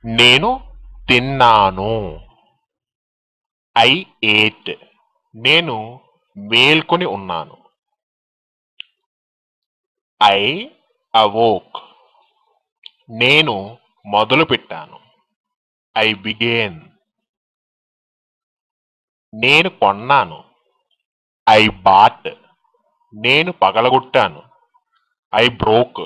నేను తిన్నాను. I ate. నేను మేల్కొని ఉన్నాను. I awoke. నేను మొదలు పెట్టాను. I began. నేను కొన్నాను. I bought. నేను పగలగొట్టాను. I broke.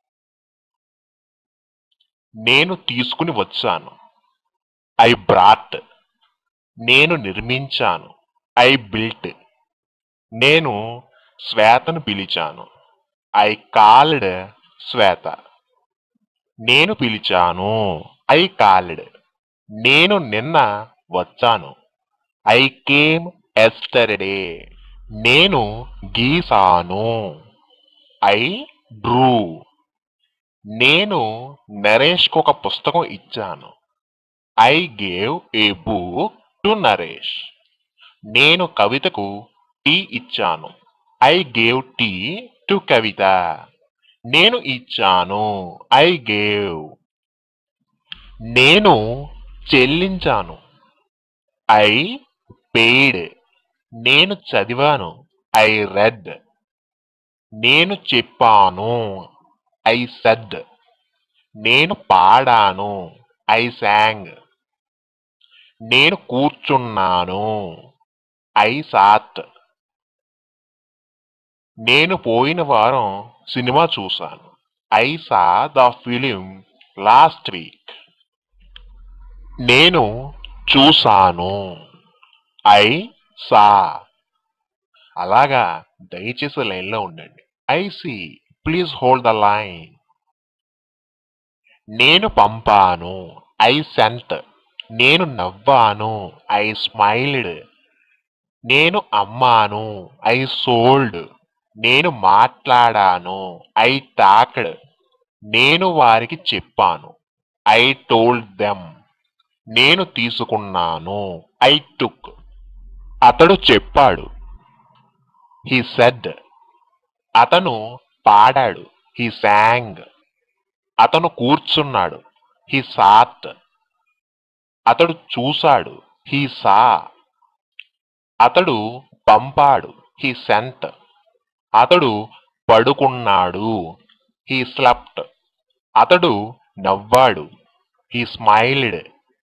నేను తీసుకుని వచ్చాను. I brought. నేను నిర్మించాను. I built. నేను శ్వేతను పిలిచాను. I called Shweta. నేను పిలిచాను. I called. నేను నిన్న వచ్చాను. I came yesterday. నేను గీసాను. I drew. నేను నరేష్కు ఒక పుస్తకం ఇచ్చాను. I gave a book to Naresh. నేను కవితకు టీ ఇచ్చాను. ఐ గేవ్ టీ టు కవిత. నేను ఇచ్చాను. I gave. నేను చెల్లించాను. I paid. నేను చదివాను. I read. నేను చెప్పాను. I said. నేను పాడాను. I sang. నేను కూర్చున్నాను. I sat. నేను పోయిన వారం సినిమా చూశాను. I saw the film last week. నేను చూశాను. I saw. అలాగా దయచేసి లైన్లో ఉండండి. I see. Please hold the line. నేను పంపాను. I sent. నేను నవ్వాను. I smiled. నేను అమ్మాను. I sold. నేను మాట్లాడాను. I talked. నేను వారికి చెప్పాను. I told them. నేను తీసుకున్నాను. I took. అతడు చెప్పాడు. He said. అతను పాడాడు. He sang. అతను కూర్చున్నాడు. He sat. అతడు చూశాడు. He saw. అతడు పంపాడు. He sent. అతడు పడుకున్నాడు. He slept. అతడు నవ్వాడు. He smiled.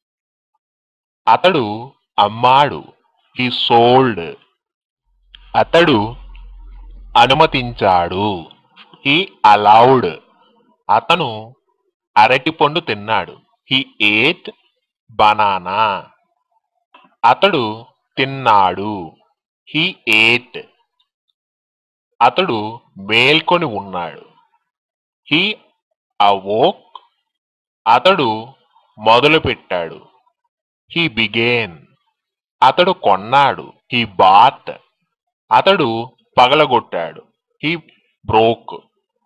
అతడు అమ్మాడు. He sold. అతడు అనుమతించాడు. He allowed. అతను అరటిపండు తిన్నాడు. He ate banana. అతడు తిన్నాడు. He ate. అతడు మేల్కొని ఉన్నాడు. He awoke. అతడు మొదలుపెట్టాడు. He began. అతడు కొన్నాడు. He bought. అతడు పగలగొట్టాడు. He broke.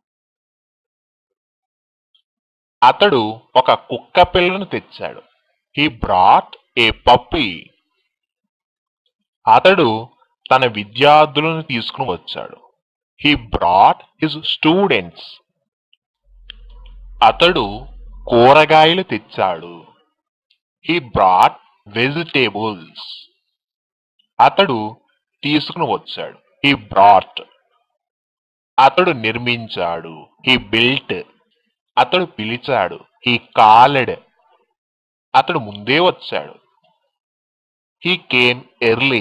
అతడు ఒక కుక్క పిల్లను తెచ్చాడు. He brought a puppy. అతడు తన విద్యార్థులను తీసుకుని వచ్చాడు. He brought his students. అతడు కూరగాయలు తెచ్చాడు. He brought vegetables. అతడు తీసుకుని వచ్చాడు. He brought. అతడు నిర్మించాడు. He built. అతడు పిలిచాడు. He called. అతడు ముందే వచ్చాడు. He came early.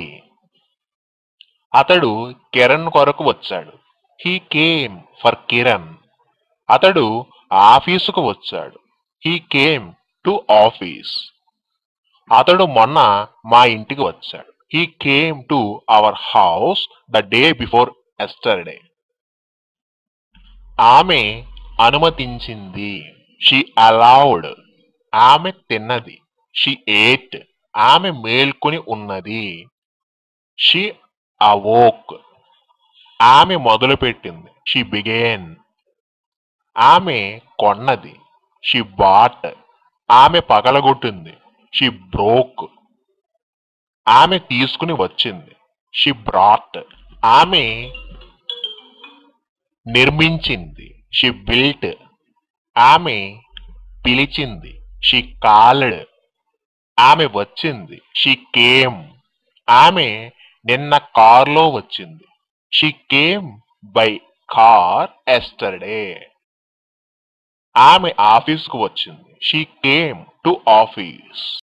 అతడు కిరణ్ కొరకు వచ్చాడు. He came for Kiran. అతడు ఆఫీసుకు వచ్చాడు. He came to office. అతడు మొన్న మా ఇంటికి వచ్చాడు. He came to our house the day before yesterday. ఆమె అనుమతించింది. She allowed. ఆమె తిన్నది. She ate. ఆమె మేల్కొని ఉన్నది. She awoke. ఆమె మొదలుపెట్టింది. She began. ఆమె కొన్నది. She bought. ఆమె పగలగొట్టింది. She broke. ఆమె తీసుకుని వచ్చింది. She brought. ఆమె నిర్మించింది. She built. ఆమె పిలిచింది. షీ కాల్డ్, ఆమె వచ్చింది. షీ కేమ్, ఆమె నిన్న కారులో వచ్చింది. She came by car yesterday, ఆమె ఆఫీసుకు వచ్చింది. She came to office.